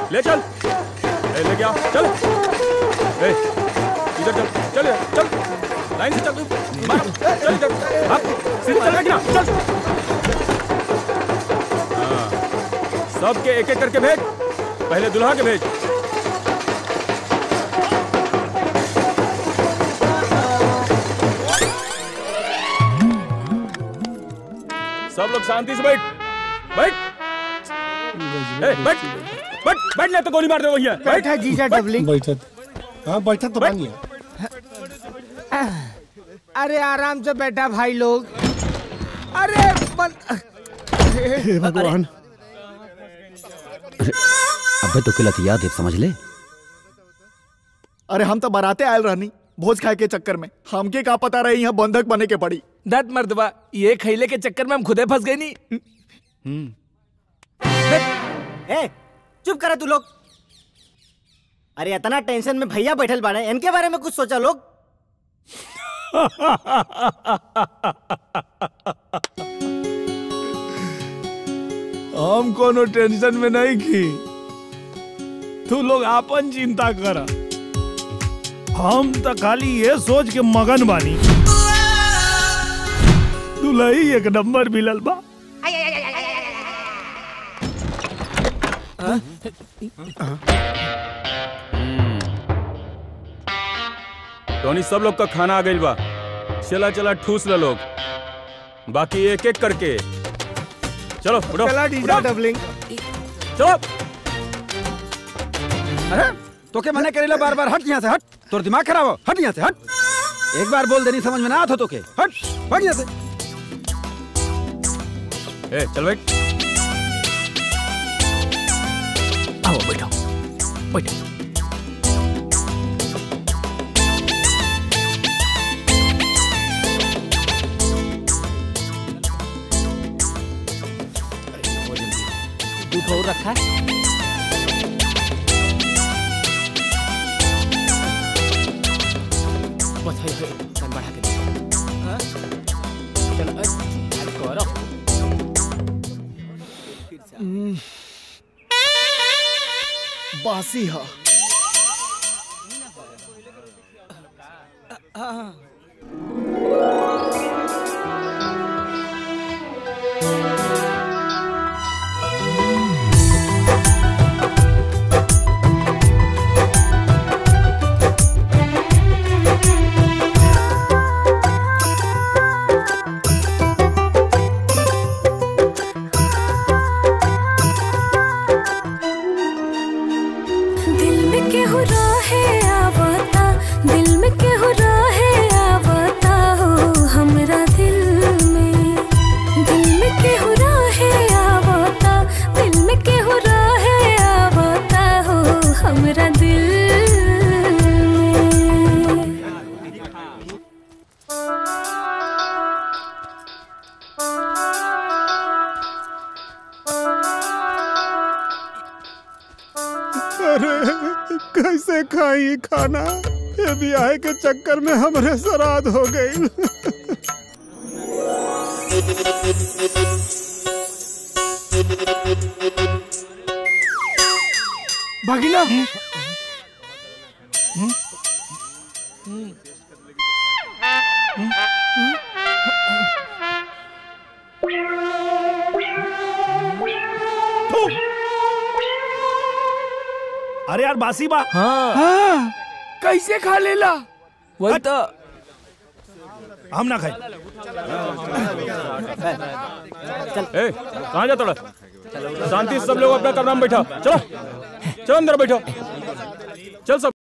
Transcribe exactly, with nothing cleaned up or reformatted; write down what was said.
ले चल, ए, लेके आ, चल, ए, इधर चल, चल, चल, लाइन से चल, मार, चल इधर, हाँ, सीधे चल रहा चल। हाँ, सबके एक एक करके भेज, पहले दुल्हा के भेज। सब लोग शांति से बैठ, बैठ, ए, बैठ, बैठ, बैठ नहीं तो गोली मार दे वही है। बैठा जीजा डबलिंग। बैठा, हाँ बैठा तो बन गया। अरे आराम से बैठा भाई लोग। अरे बन... हे भगवान। अबे तो किला याद है, समझ ले। अरे हम तो बाराते आयल रहनी भोज खाए के चक्कर में, हमके का पता रही यहाँ बंधक बने के पड़ी। दत मर्दबा, ये खैले के चक्कर में हम खुदे फंस गए नहीं। ए, चुप करा तू लोग। अरे इतना टेंशन में भैया बैठल बाड़े, इनके बारे में कुछ सोचा लोग। हम कोनो टेंशन में नहीं की, तू लोग आपन चिंता करा। हम तो खाली ये सोच के मगन बानी दुल्ही एक नंबर मिलल बा। टोनी सब लोग का खाना आ गई बा, चला चला ठूस ले लोग, बाकी एक एक करके चलो उठो। चला डीजा डबलिंग, चलो। अरे तो क्या मना करेला बार बार, हट यहाँ से, हट, तोर दिमाग खराब हो, हट यहाँ से, हट। एक बार बोल देनी समझ में ना आता तो के, हट, भाग यहाँ से। ए, चल बैठ। आओ बैठो, बैठो। दूध और रखा है? बस है, है, तन बढ़ा के दे। हाँ? चलो, अरे करो। बासी हा। कैसे खाई खाना, ये ब्याह के चक्कर में हमारे श्राद्ध हो गई। भागिना, अरे यार बासी बा। हाँ, हाँ, कैसे खा लेला? वही तो हम ना खाए। ए, कहाँ जाता है? शांति से सब लोग अपना कमरा में बैठा, चलो, चलो अंदर बैठो, चल सब।